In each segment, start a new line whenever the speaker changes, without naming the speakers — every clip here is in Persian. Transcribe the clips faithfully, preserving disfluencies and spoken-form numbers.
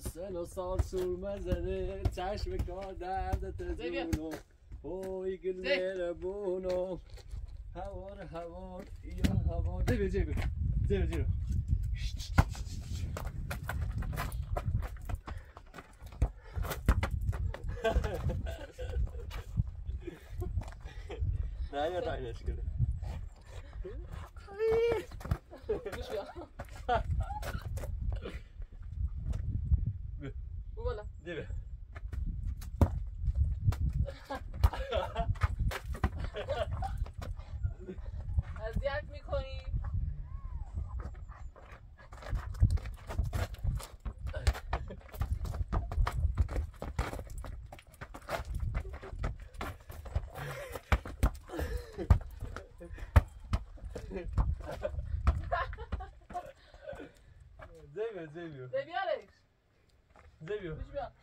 سن و سال سور مزنه چشم کار دردت زونو اوی گل مهربونو هوار هوار یا هوار جیبه جیبه جیبه جیبه نه یا تاینش کنه
گوش بیا بو بالا
جیبه
اذیت میکنی
زیبیو زیبیو
زیبیارش
زیبیو
گوش بیا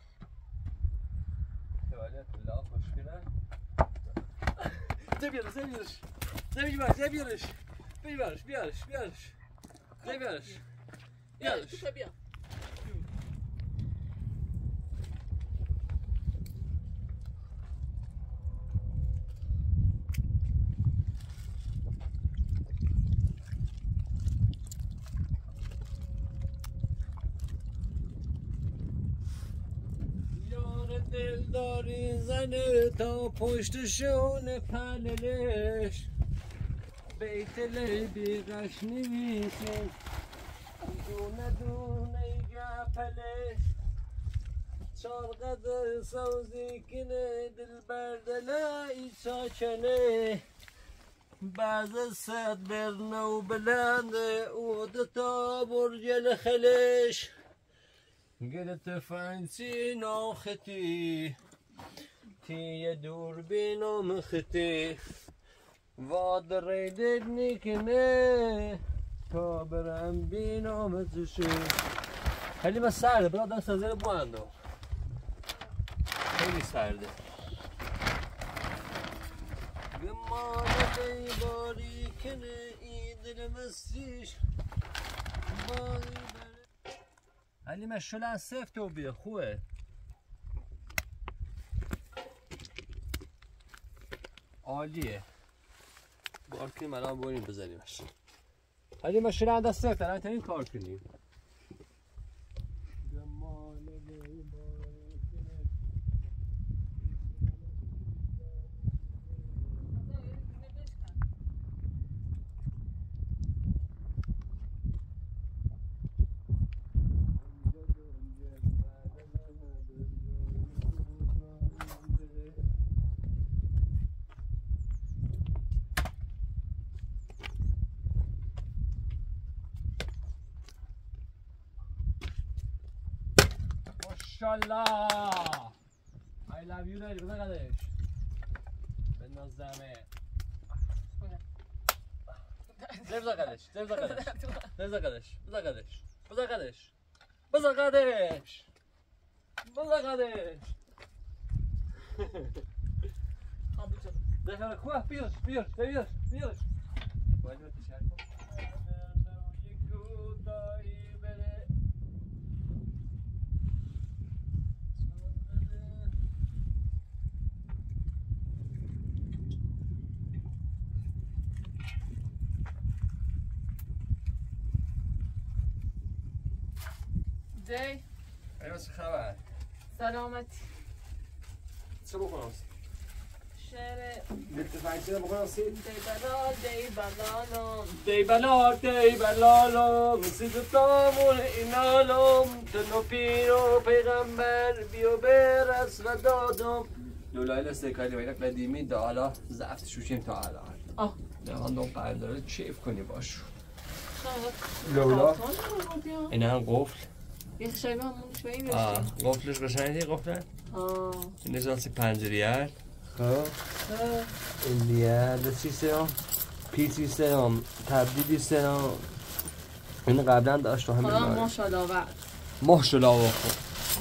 توالت لا مشکله زیبیارش زیبیارش زیبیارش زیبیارش بیارش بیارش بیارش زیبیارش
بیارش گوشه بیا
دلداری زنه تا پشت شونه پنلش بیت لیبی قش نویسه دونه دونه گپلش چار قدر سوزی کنه دل بردله ای چاکنه بعض صد برنه و بلنده او دوتا برجل خلش گلت فانسی ناختی تی دور بینام ختی واد ریدت نیکنه تا برم بینام تشی خیلی من سرده برای آدم سازه بو اندو خیلی سرده گمانه باری کنه ای دل مستیش باری علی مشل از سفت و بیه خوبه عالیه بار کنیم الان بریم بزنیمش علی مشل از سفت الان تا این کار کنیم ماشاءالله I love you داری بزن قدش بنداز دمه زیر بزن قدش زیر بزن قدش زیر بزن قدش بزن قدش بزن قدش بزن قدش بزن قدش دفعه خواه بیارش بیارش بیارش بیارش باید رو تشرک کن
دی
اینا چه خبر؟
سلامتی
چه بکنم؟
شعر
لطفاً چه بکنم سی؟
دی بلا دی بلالم
دی بلا دی بلالم سید تامون اینالم تنو پیرو پیغمبر بیو برس و دادم لولای لستکاری و اینا قدیمی دا حالا زفت شوشیم تا الان
آه
دهان دون قرداره چیف کنی باشو
لولا
لولا این هم قفل
یه شبیه همون شبیه
آه
میشتی
قفلش قشنگی قفله
آه
این نشانسی پنجریه خب این دیگه چی سرم پیچی سرم تبدیلی سرم این قبلا داشت و همین
حالا ماشاءالله وقت
ماشاءالله وقت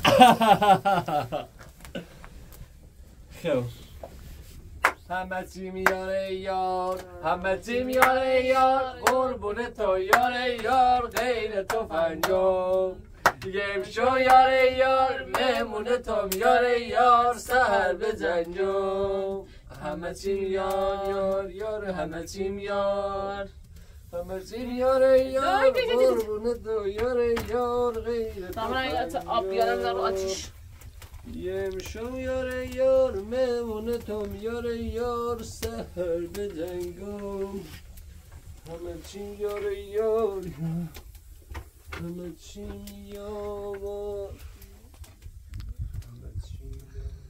خب همه چی میاره یار همه چی میاره یار قربون تو یاره یار غیر تو فنجام امشو یار یار مهمون توم یار یار سهر بزنجم همه چیم یار یار یار همه چیم یار همه چیم یار یار قربون تو یار یار غیر تو
آب بیارم در آتیش
امشو یار یار مهمون توم یار یار سهر بزنجم همه چیم یار یار همه چیم یار همه چیم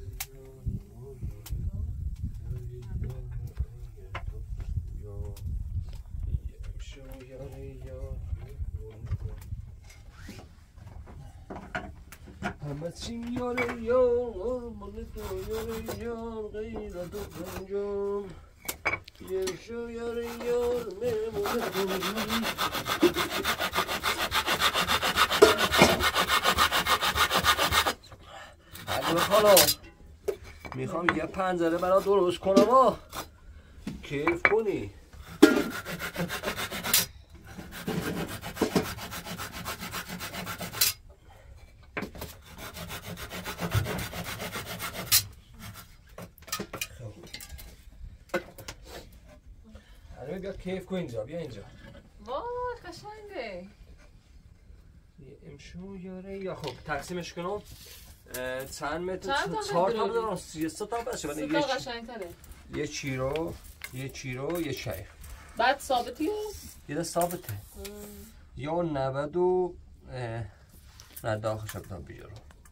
یار یار همه چیم یار یار قربون تو یار یار غیر تو پنجم یمشو یار یار مهمون تو عجب خانم میخوام یه پنجره برات درست کنم و کیف کنی الان بیا کیف کن اینجا بیا اینجا
وای قشنگه
امشو یاره یا خب تقسیمش کنم چند متر
چند تا
چهار تا
متر
بدارم سه تا بشه
سه تا قشنگتره
یه چیرو یه چیرو یه شیخ
بعد ثابتی
یه ده ثابته یا نود و نه داخلش رو بدم بیارم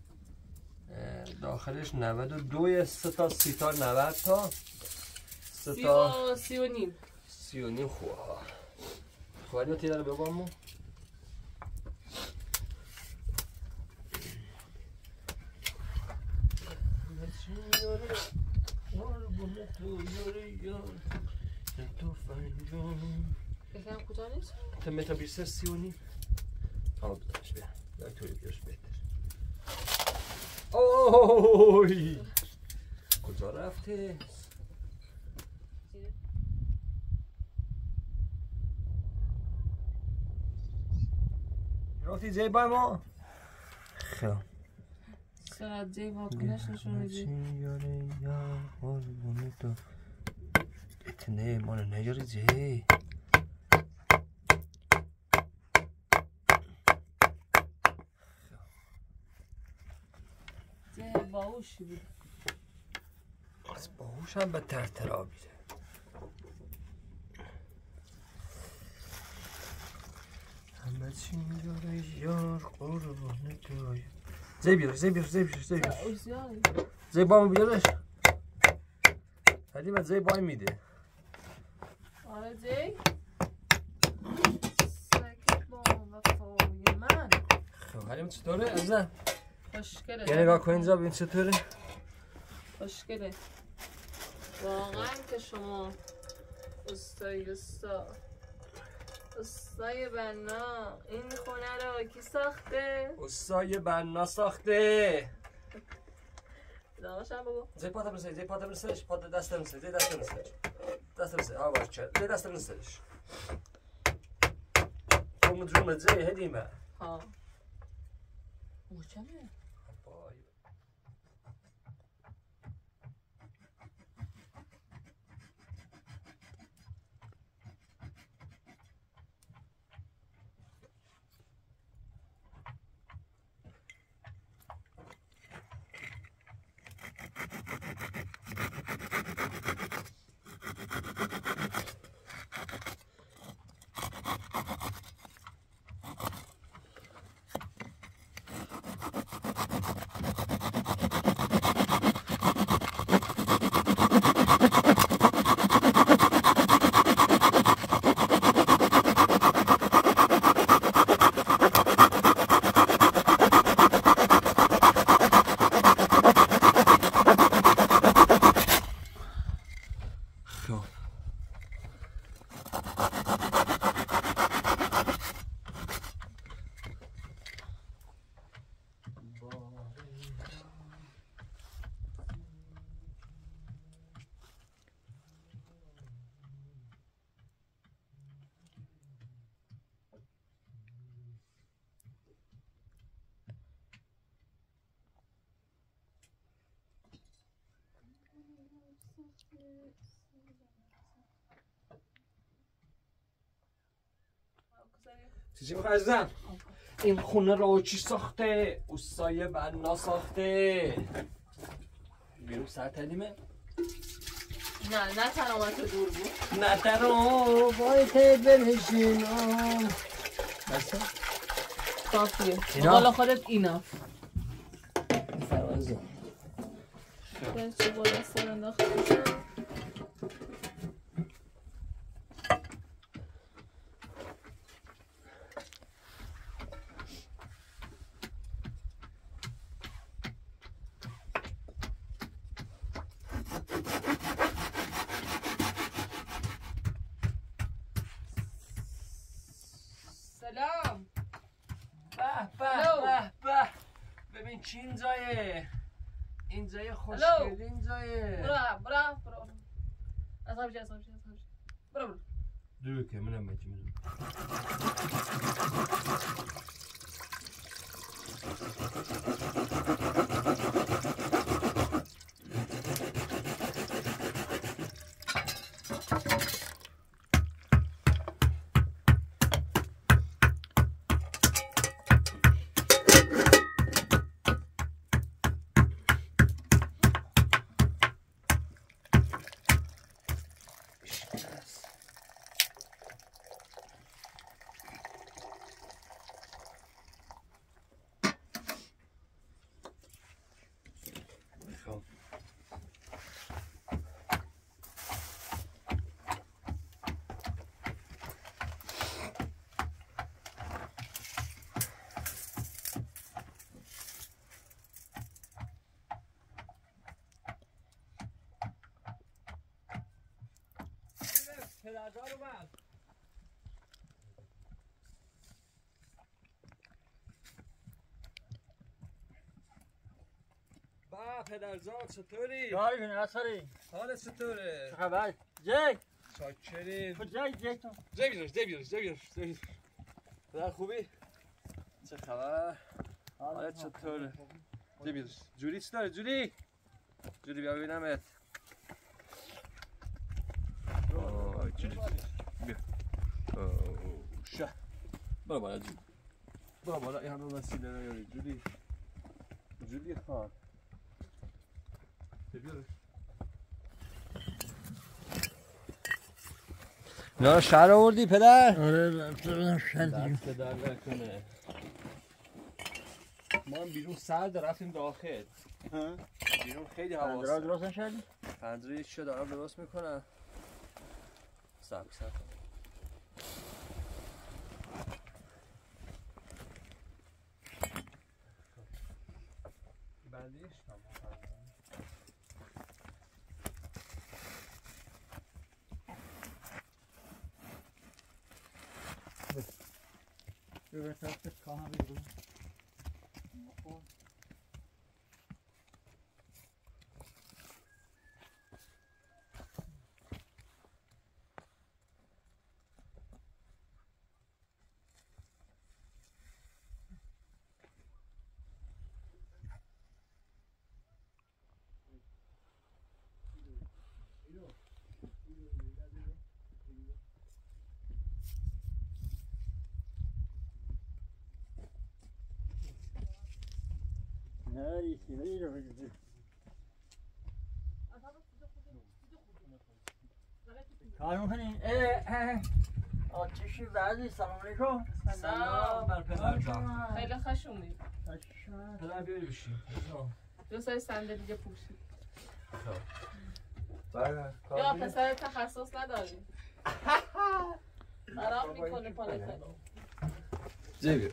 داخلش نود و دو سه تا سی تا نود تا سه تا
سی و نیم
سی و نیم خواه خواهی رو تیره رو ببامو
بکنم کجا نیست؟
تا متر بیسته سی و نیم آه بدمش بیا یا توی بیارش بهتر اوی کجا رفته؟ رفتی زی بای ما؟ خیلی
چقدر زی واکنش نشون میدی
یاره یا قربونه تو اتنه مانو نیاری زی
زی باهوشی بود
از باهوش هم به ترترا بیره همه چی یاره یار قربونه تو زی بیارش زی بیارش زی بیارش زی بیارش زی بامو بیارش حدیمت زی بای میده
آره زی سکت با وفای من
خب حدیمت چطوره عزیزم
خوشگله
یه نگاه کن اینجا ببین چطوره
خوشگله واقعا که شما استای استا استای بنا این خونه رو کی ساخته؟
استای بنا ساخته
دامشم بگو
زی پاتا برسه زی پاتا برسهش پاتا دست برسه زی دست برسهش دست برسه ها باش چه زی دست برسهش روم روم زی هدیمه
ها محکمه
چی میخوای عزیزم؟ این خونه رو چی ساخته؟ اوستای بنا ساخته. بیرون سر تلیمه؟
نه نه تنامت دور بود.
نه تنام باید بنشینم. بسه؟
کافیه. حالا خودت اینا.
فرازه.
به چه بالا سر انداخته.
سلام. به به به به. ببین چی این جایه؟ این جای خوشگلی این جایه.
برا برا برا. اصلا بچه اصلا بچه اصلا بچه. برا برا.
دور که منم بچه منم. پدرزاد اومد. با پدرزاد چطوری؟
داری کنی اصاری؟
حالت چطوره؟
چه خبر؟ جک!
شاکرین.
کجایی جک تو؟
جای بیرش جای بیرش جای بیرش جای بیرش. پدر خوبی؟ چه خبر؟ حالت چطوره؟ جای بیرش. جوری چی داره جوری؟ جوری بیا ببینمت. آه جوری بیا. شه برو بالا جوری برو بالا این همه وسیله نیاری جوری جوری خان نه شهر آوردی پدر؟
آره رفته بدم شهر دیگه
پدر نکنه ما هم بیرون سرد رفتیم داخل بیرون خیلی هوا
پنجره درست نشدی؟
پنجره چی دارم درست میکنم سب سب بندیش
به طرف کاهم بگو ناری سیری رو بگذار کار میکنی؟ آتشی بعدی سلام علیکم
سلام بر پدر جان
خیلی خشومی
پدر بیاری بشیم
دو سای صندلی دیگه پوشید
بله
یا پسر تخصص نداری خراب میکنه پالتن
جیبی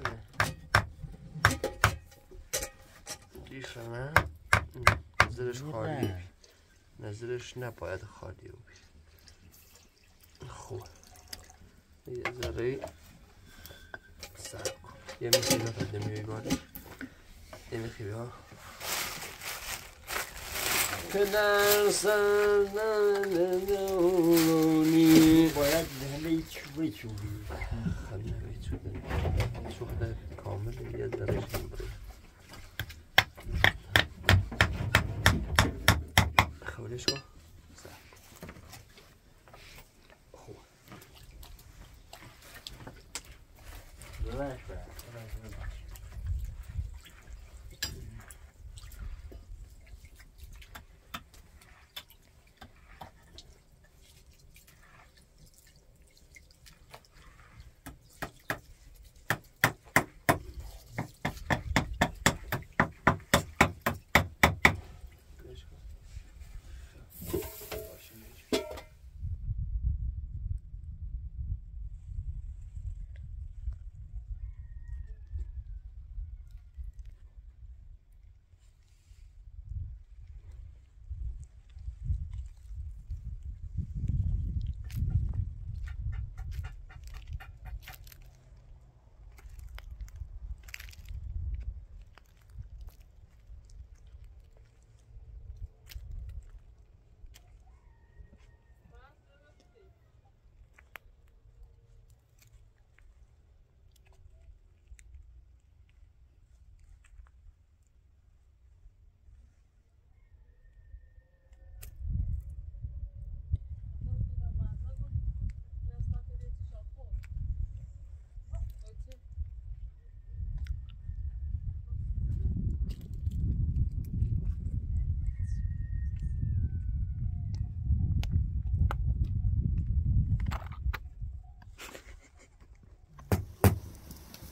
دیشه نه نظرش خالی نظرش نباید خالی بود خوب یه ذره سر کن یه میخی نفت نمیوی باری یه میخی بیا
پدر سرنونی
باید دهنه چوبه چوبی
خب نمی چودن چوخته کامل یه ذره شنبری خبرش کن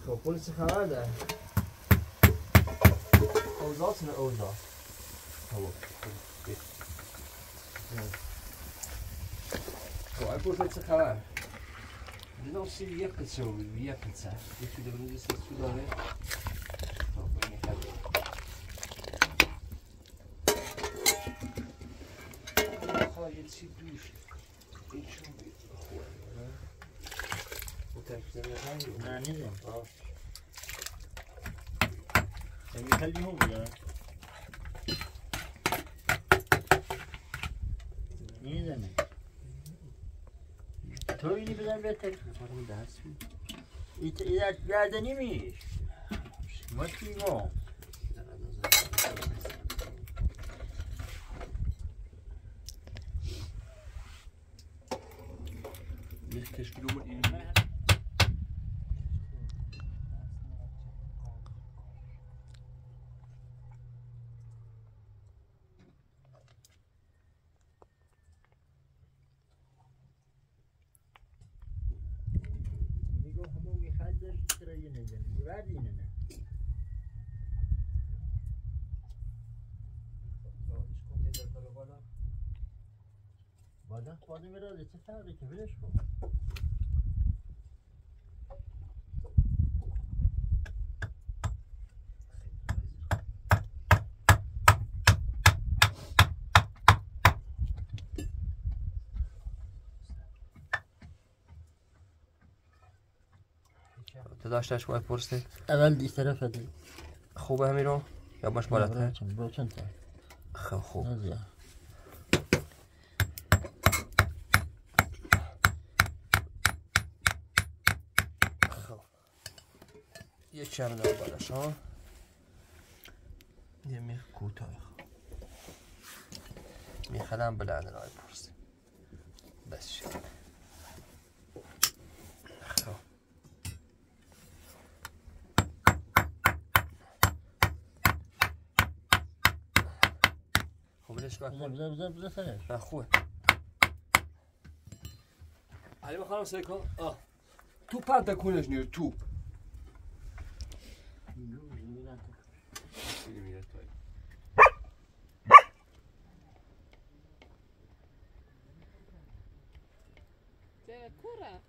خب پول چه خبر داره؟ اوضاعتونه اوضاع tamam. خب اگه پول چه خبر؟ دیدم سیر یه پچه و یه پچه یکی دو بروزی سه سو داره خب این خیلی خواهی یه چی دوش این چون بید خواه او تکیزه نکنی؟
نه نیزم
آه
اگه خیلی هم بیاره نیزم تو اینی بزن بهتر
بخورم درس بید
ایت ایت گردنی میش ما چی ما
یک کشکلو بود این
میگو همون میخواد داشت چرا یه نزن برد اینه نه
راهش کن یه در بالا بالا
بعدا خواهده میراده چه فرقی که برش کن
تو داشتش باید پرسید
اول دی طرف دی
خوبه همین رو؟ یا باش بالاتر؟
برو چند تا
خب خوب
نزیه
خب یه کم دار بالاش ها یه میخ کوتاه میخدم بلند رای پرسید بس شد خب خب
بزر بزر بزر بزر سرش
نه خوبه
علی بخوام سیکا آه تو پرت کنش نیر تو
ده کره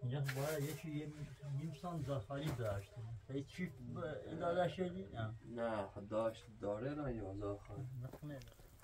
اینجا باید یکی یه نیم سان زخاری داشتیم هیچ چی اداره شدی؟ نه
نه داشت داره نه یا زاخار
نکنه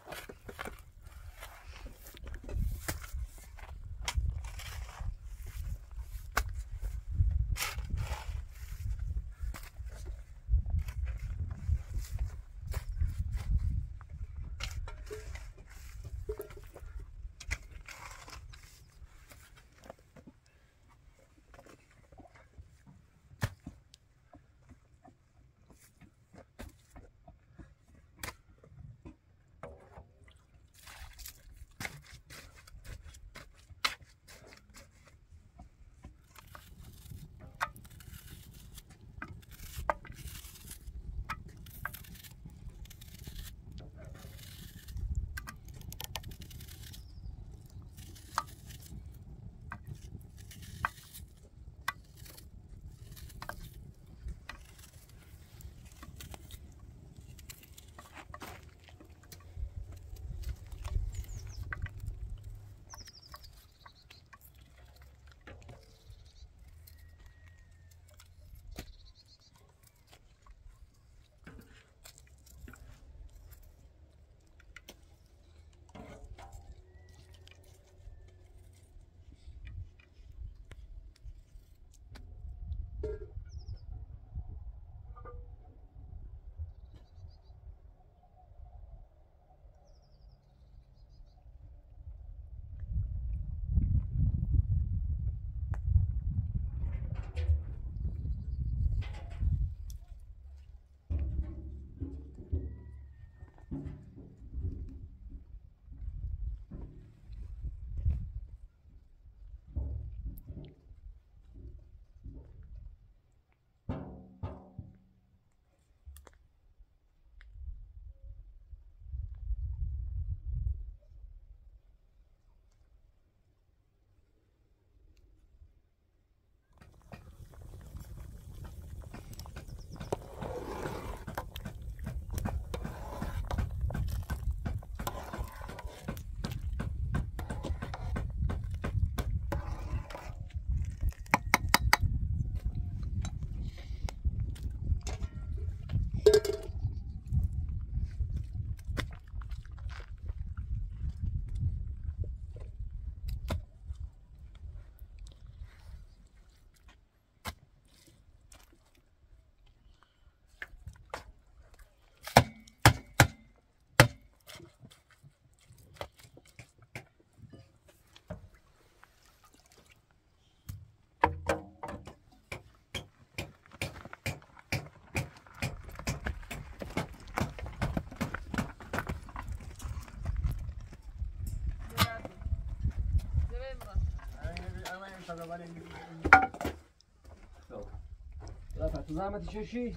رفت تو زحمتی چشی؟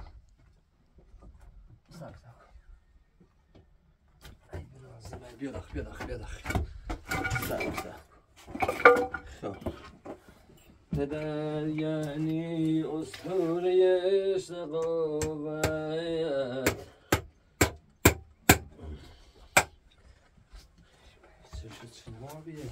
سب سب بیا داخل بیا داخل بیا داخل سب سب خب پدر یعنی اسطوره عشق قوت چشت چنوار بیه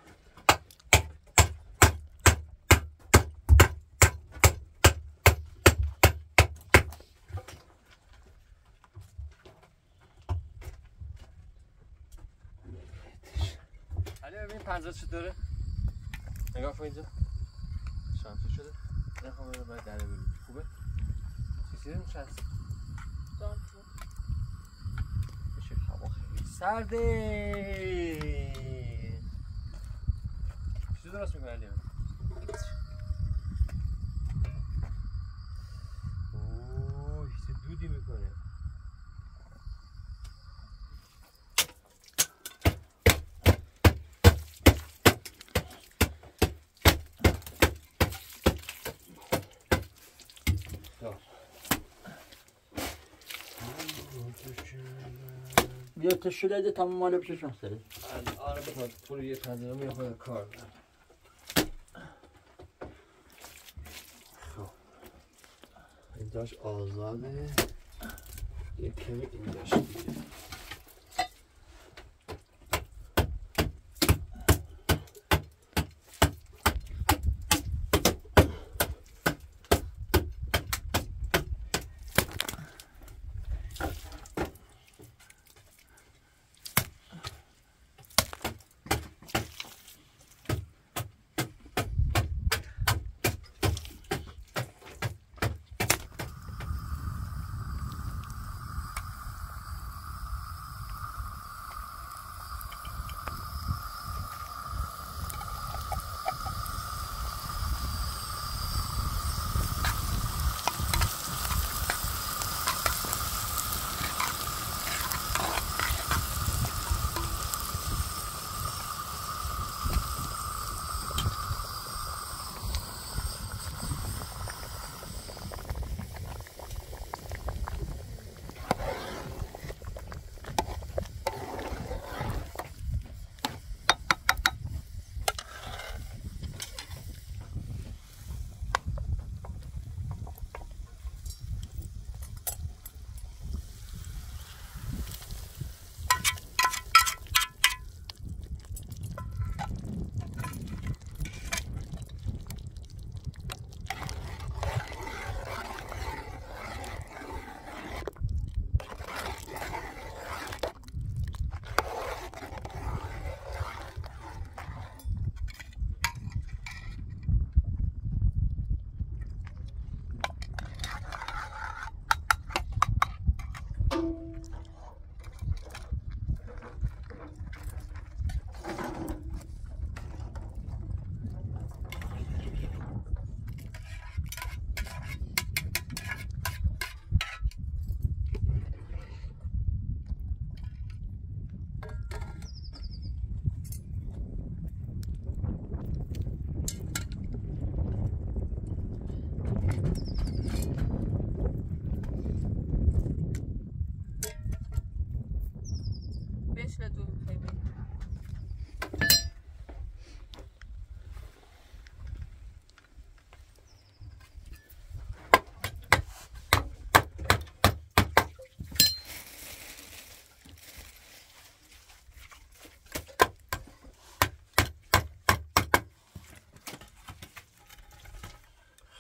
ببین پنجره چطوره؟ نگاه کن اینجا شانسی شده؟ نخواه ببین باید دره ببین خوبه؟ چیزی رو نشست؟
دانتو
بشه هوا خیلی سرده چیزی درست میکنه علیه؟ اوه چه دودی میکنه
بیا تشکیل ده تمام ماله بشه شما سره
آره بخواد پول یه پنجره میخواد کار برم خب اینجاش آزاده یه کمی اینجاش دیگه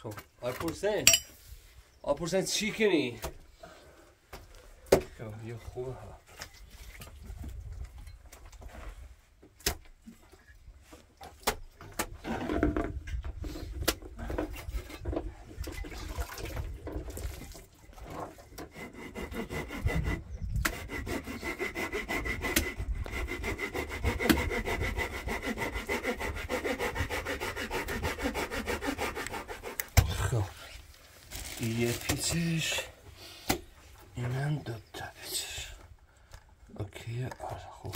خب آپورسن آپورسن چی کنی؟ خب یه خوبه ها یه پیچش اینم دو تا پیچش اوکی آره خوب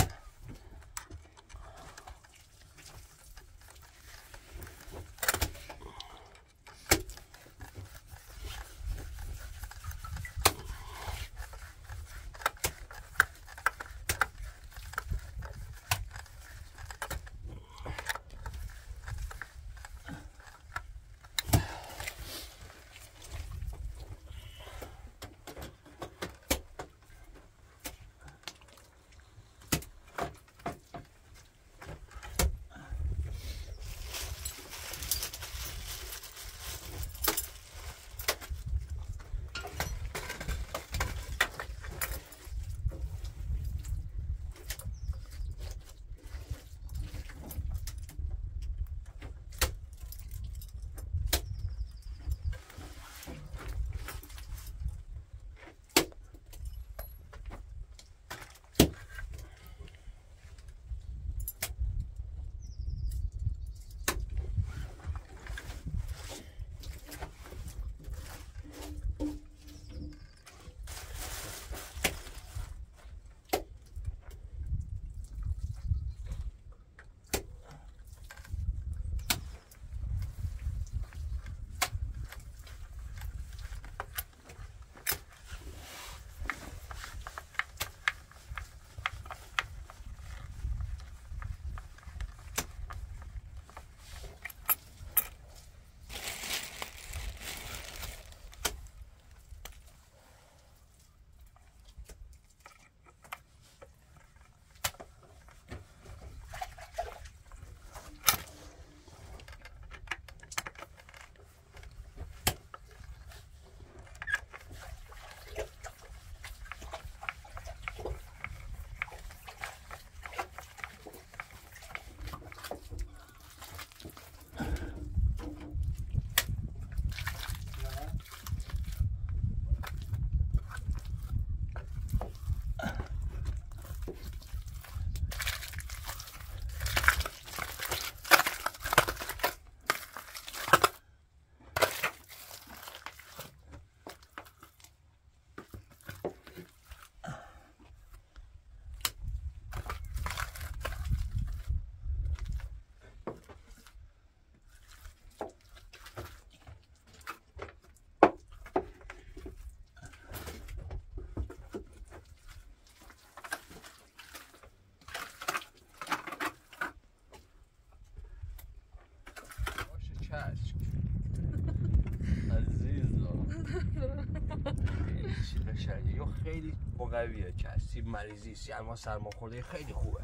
خیلی قویه که سیب مریضی سرما سرماخورده خیلی خوبه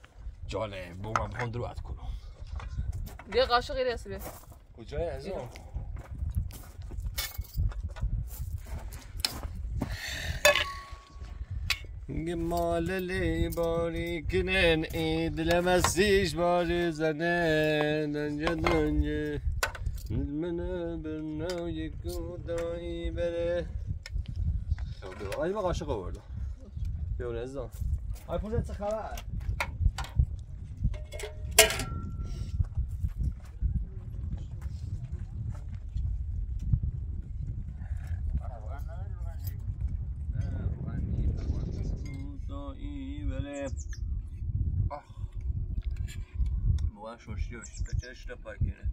جالب با من بخوام دروت کنم
بیا قاشق غیر اسبه
کجای از اون مال لی باری کنن ای دلم ازیش باری زنه دنجا دنجا منه برنو یکو دایی بره آی ما قاشق آوردم بیا نزدم آی پوزت چه خبر شوشی هاش بچهش رو پاک کنه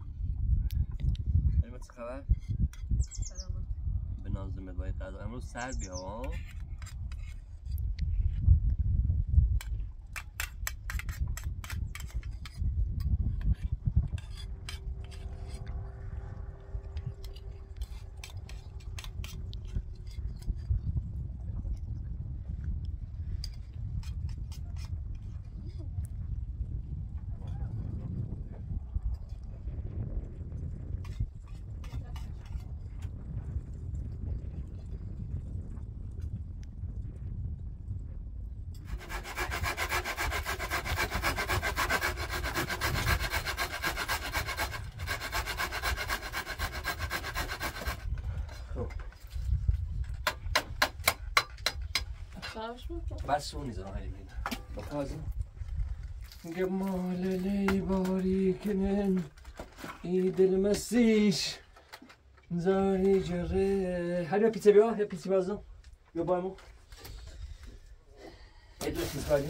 این چه خبر؟
سلامت
به نازمت باید غذا امروز سر بیا ها
عرفش میکنم
بس اون نیزم حلیمه بخوازم جمال لی باریکنن ای دل مسیش زاری جره هر یا پیتزا بیا یا پیتزا بازم بیا بایمو ای دو پیتزا بازم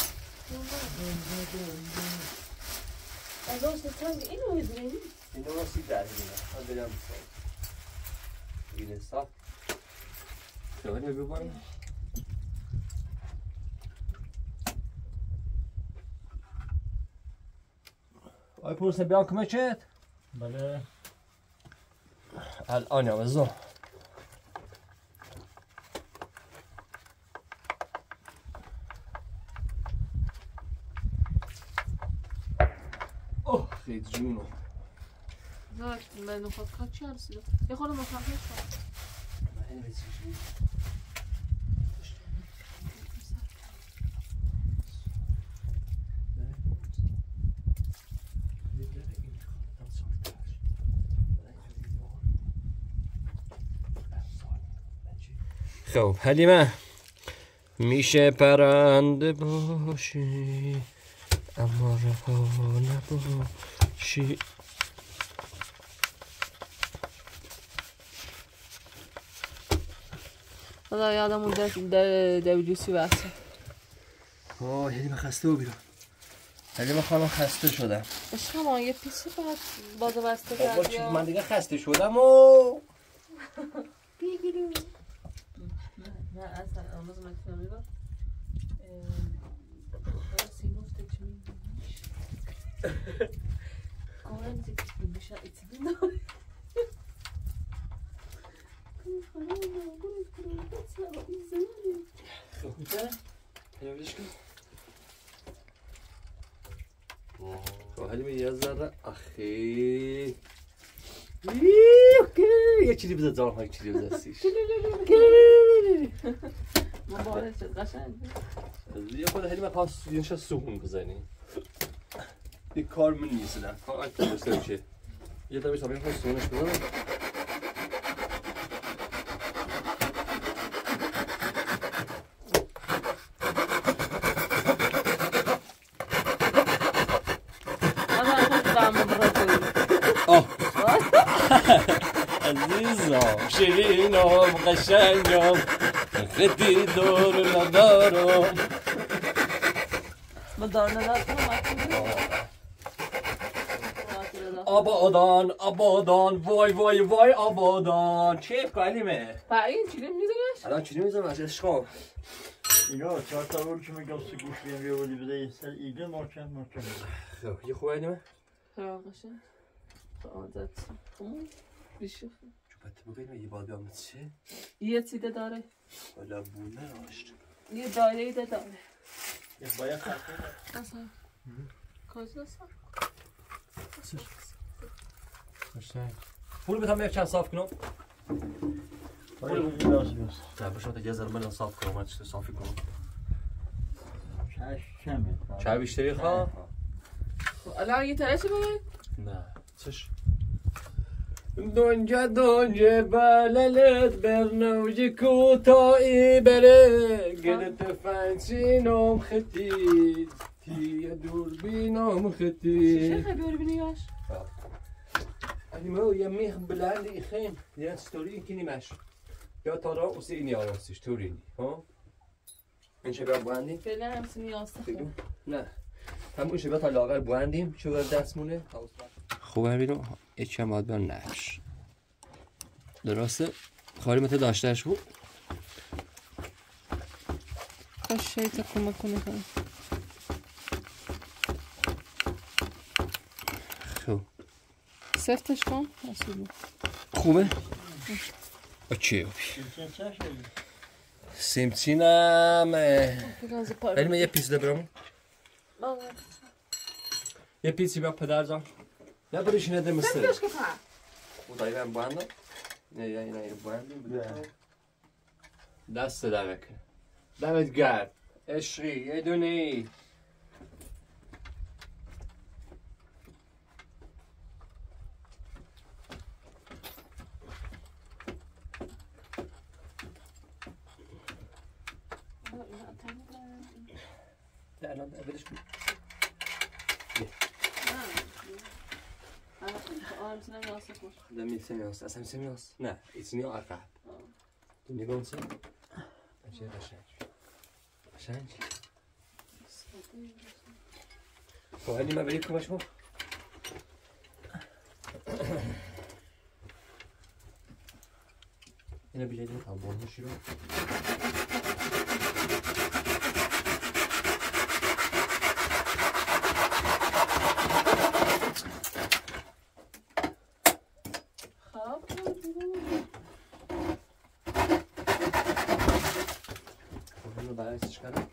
از آن ستنگ اینو میدونی؟
اینو ما سیب در میدونم من بدم بسید این صاف شما بیا بایمو آی پروسه بیان کمه چهت؟
بله
الان هم ازا اوه خیلی جونو
نه من نخواد کار چی هرسیده یه خورده مخفف شد
من این بسیشی خب حلیمه میشه پرنده باشی اما رها نباشی
خدا یادم اون دبلیوسی بحثه
آه حلیمه خسته و بیرون حلیمه خانم خسته شدم
عشقم آن یه پیسی باید بازه بسته کرد یا
من دیگه خسته شدم و
بگیریم نه اصلا آموز مکتبه میگم سیموفته چی میگیش کارم زیکش بمیشه ایتی دینای
حلیمه یه ذره اخی یه چیزی بذار دارم های چیزی بذار سیش
مبارک شد قشنگ
یه خود حلیمه پاس یه شا سخون بزنی یه کار من نیستم کار آیت درسته میشه یه دمیش تا بیم سخونش بزنم عزیزم شیرینم قشنگم خیلی دور ندارم
ما دار ندارم
آبادان آبادان وای وای وای آبادان چیپ که حلیمه
برای این چیلی میزنش؟
الان چیلی میزنم از عشقام
اینا چهار تا رول که میگم سه گوش بیم بیا بودی بده یه سر ایگه محکم محکم
خب یه خوبه حلیمه
خیلی قشنگ عادت بیشه
چوبته بگیم یه بال بیامد چه؟
یه چیده داره
والا بونه راشت
یه دایره ایده داره
یه باید خرکه
اصلا کاز نسا
پول بتم یک چند صاف کنم
باید بودی راست بست
نه باشم تا یه ذره من صاف کنم من چطور صافی کنم
چهش کمه
چه بیشتری خواه؟
الان یه تره چی باید؟
نه چش دنجا دنجا بللت برنوجی کوتایی بره گلت فنسینم خطی تیه دوربینم خطی
چه خیلی بری بینیگاش؟
حلیمه یه میخ بلندی خیم یه ستوری این کنی مش یا تارا اوسی اینی آراسیش تورینی ها این شبه بوندیم
فعلا همسی نیاسته
بگم نه همون شبه تا لاغر بوندیم شبه دستمونه خوبه بیرون یکی هم باید بیان نفش درسته خواهی متى داشتهش بود
کاش شیطه کمک کنه کنه
خب
سفتش کن اصیلی
خوبه؟ اوکی
چه چه شدی؟
سیمچینم
بگنزی پار
ولی من یه پیس ده برامون
بله
یه پیسی بیا پدر جان نه بریش نده مستر
سفتش که پر
او دایی ben buandam نه یا اینا این buandam دست دمک دمت گرد عشقی یه دونه ای
الان ولش کن.
آه میتونم یاسه خوش
ده میسمیاس اصلا میسمیاس نه ایتنی عقب تو نگاه کن چه قشنگ قشنگ خب هلی من بریم کمش کن اینو بیلید میکنم بانوشی رو برعکسش کردم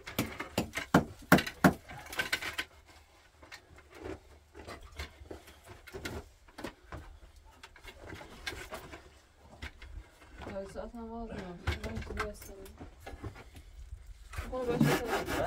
ساعت هم واز نمیم من بیستم خب باشه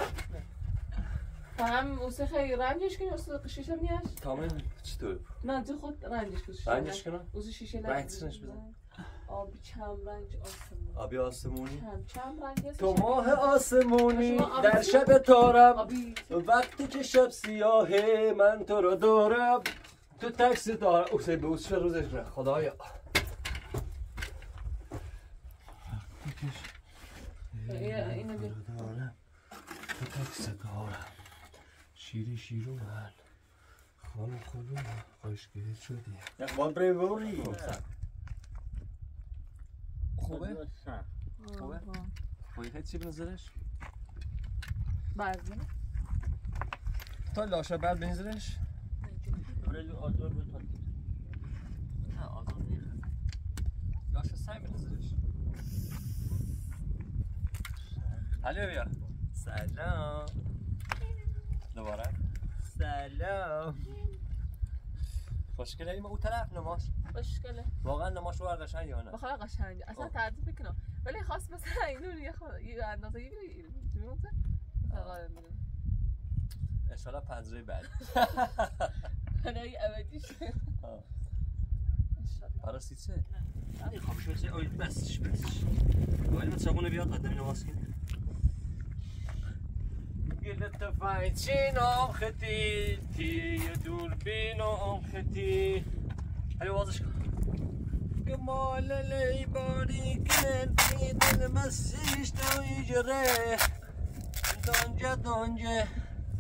هم اوسه خیلی رنجش کنی اوسه قشیش هم نیاش
تمام چطور؟
نه تو خود رنجش کنی
رنجش کنم؟
اوسه شیشه
رنجش بزن
آبی چم رنج آسمونی
آبی آسمونی؟
چم چم رنج هست
تو ماه آسمونی در شب تارم وقتی که شب سیاهه من تو رو دارم تو تکسی دارم اوسه به اوسه روزش رو خدایا
اینو بیر
دارم تو تکسی دارم شیری شیرو من خانم خانم خوشگلی شدی
اقبال بری
خوبه؟ خوبه؟ خوبه خیلی چی بنظرش؟
برزنه
تا لاشه بعد بنظرش؟
برای آزار بتاد
نه آزار نیخ لاشه سعی بنظرش حالا بیا سلام دوباره سلام خوشگله ایم اون طرف نماش
خوشگله
واقعا نماش رو قشنگ یا نه
بخواه قشنگه اصلا تعریف میکنم ولی خواست مثلا اینو یه خواست یه اندازه یه بیره میمونده مثلا میره
انشالله پنجره بعد
برای ابدیش
برای سیچه نه خب شو چه اوید بسش بسش ولی من چاقونه بیاد قدمی نماز کنه گلت فایچین آختی تی دوربین آختی حالی وازش کن گمال لی باری کن میدن مسیش دوی جره دانجه دانجه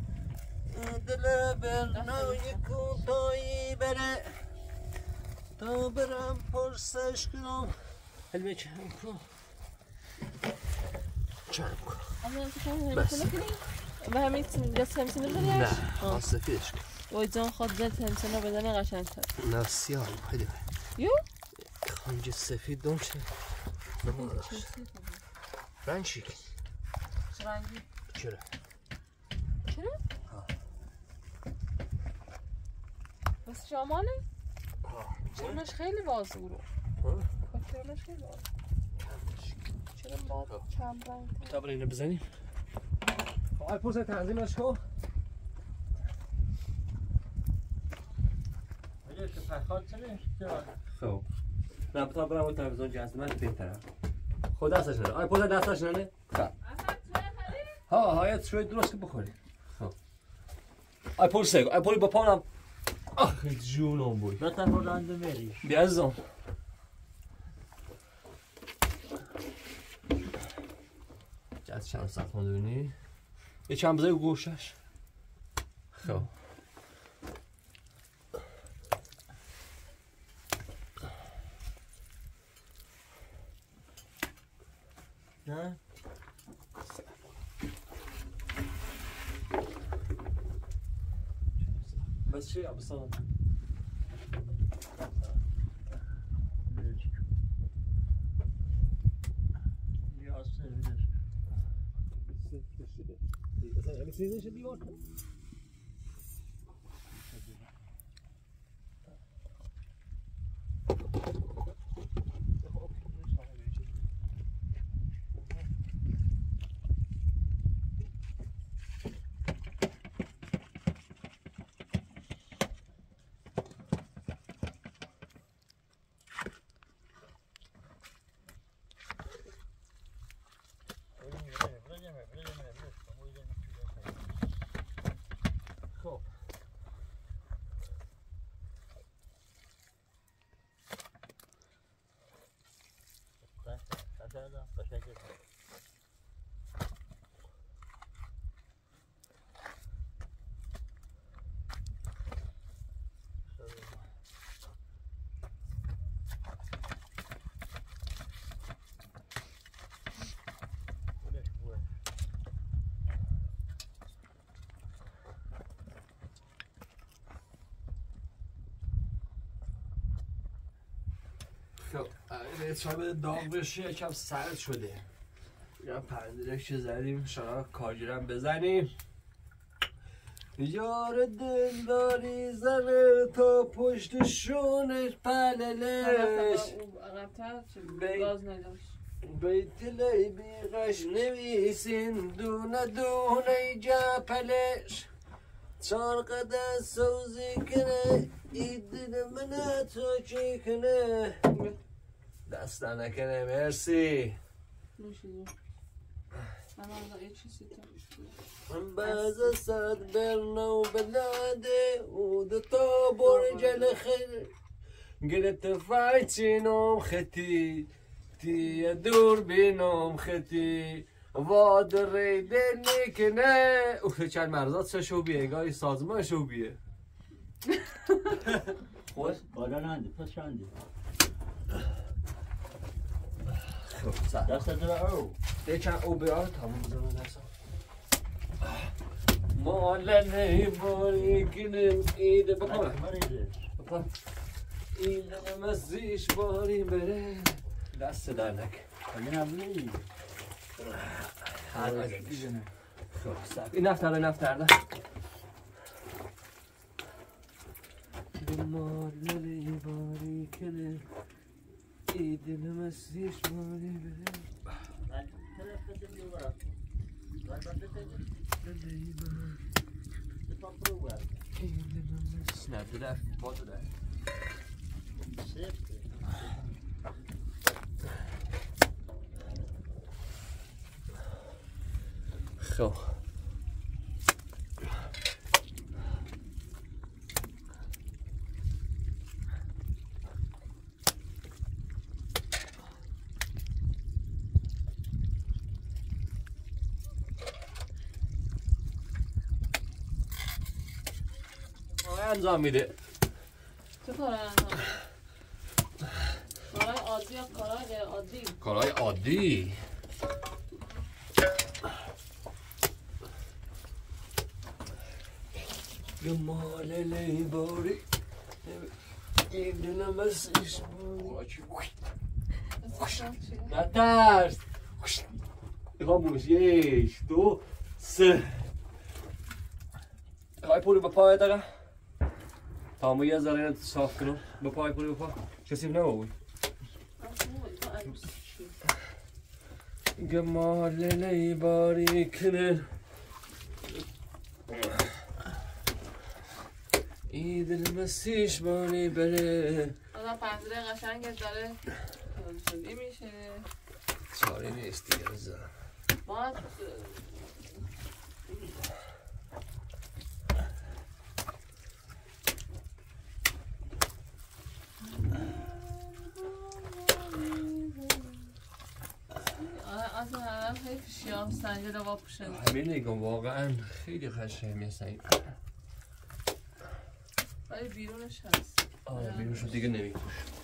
دل برنای کوتایی بره تا برم پرسش کنم حالی چند کن چند کن
بس و همین دست همسینه بزنیش؟
نه خواهد سفیدش کن
وای جان خود دست همسینه بدنه قشنگ تر
نه سیاه خیلی
یو؟
خانج سفید دون چه؟ رنگ شکل
چه رنگی؟
چرا؟
چرا؟ بس شماله؟ چرمش خیلی بازه رو چرمش خیلی بازه چرا باید چند رنگ
تا برای اینو بزنیم آی پوزه تنظیمش کن
ولی که پخات چنه
خب نه تا برم اون تلویزیون جزمه بهتره خود دستش نده آی پوزه دستش نده خب ها هایت شوی درست که بخوری خب آی پوزه آی پوزه با پانم آخ جونم بوی
نه تا رنده میری
بیا عزیزم جد چند ساعت ماندونی یه چند بزای گوشش خب
نه
بس چی ابستان
یا سویدش
اگه سیزنش دیوار کن
کردم قشنگ
خب اگه چای داغ بشه یکم سرد شده یا پنجره که زدیم شالا کاجرم بزنیم یار دل داری زنه تا پشت شونش پللش
عقب‌تر
بی-
گاز نداشت
بیت لی بیغش نویسین دونه دونه جپلش چار قدر سوزی کنه ایدن منه تو چی کنه دست نکنه مرسی
نوشیدو من آنجا یه چیزی تو
من بعض صد برنو بلاده و دو تا برج الخیر گلت فایچینم خطی تی دور بینم خطی واد ریده نکنه اوه چند مرزات چه شوبیه گاهی سازمان شوبیه
خوش بالا نندی پس شندی
خب سر
دست در او
یکم او بیار تموم بزنم دستم مالنه باری کنم ایده بکنم
مریضه
بکن ایده مزیش باری بره دست در نک
اگه نبودی
هر نگه خب سر این نفتر این نفتر ده مالنه باری کنم ایده مزیش باری بره
من طرف کسی بیورم من
Snap det där, vad det där? خب انجام میده
چه کارهای انجام میده؟ کارهای عادی یا کارهای غیر عادی؟
کارهای عادی یه مال لیباری این دلم ازش باری نترس خاموش یک دو سه خواهی پولی به پای دقیقه تا ما یه ذره صاف کنم به پای پولی به پای کسی نموی گمال لیباری کنه ایدل مسیش بانی بره
آدم پنجره قشنگت داره شدی میشه
چاری نیست دیگه بزن
باید از اون الان خیلی شیام سنجه رو واپوشن
همین نگم واقعا خیلی خشمه سنگ
ولی بیرونش هست
آره بیرونشو دیگه نمیپوش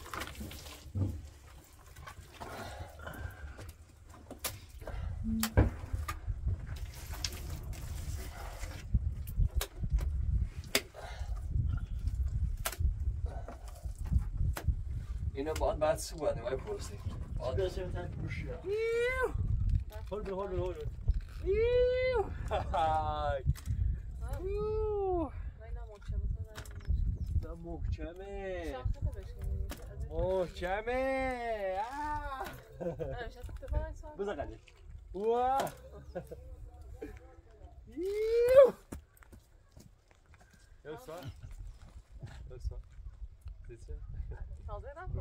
اینو باید بعد سو باید نمای پرسید
باید دسته بتن پوشی ها هول به هول به هول
ایو های
و اینا محکمه
محکمه
شاخته بشکنیم
محکمه
بزن قدر
واه ایو
تازه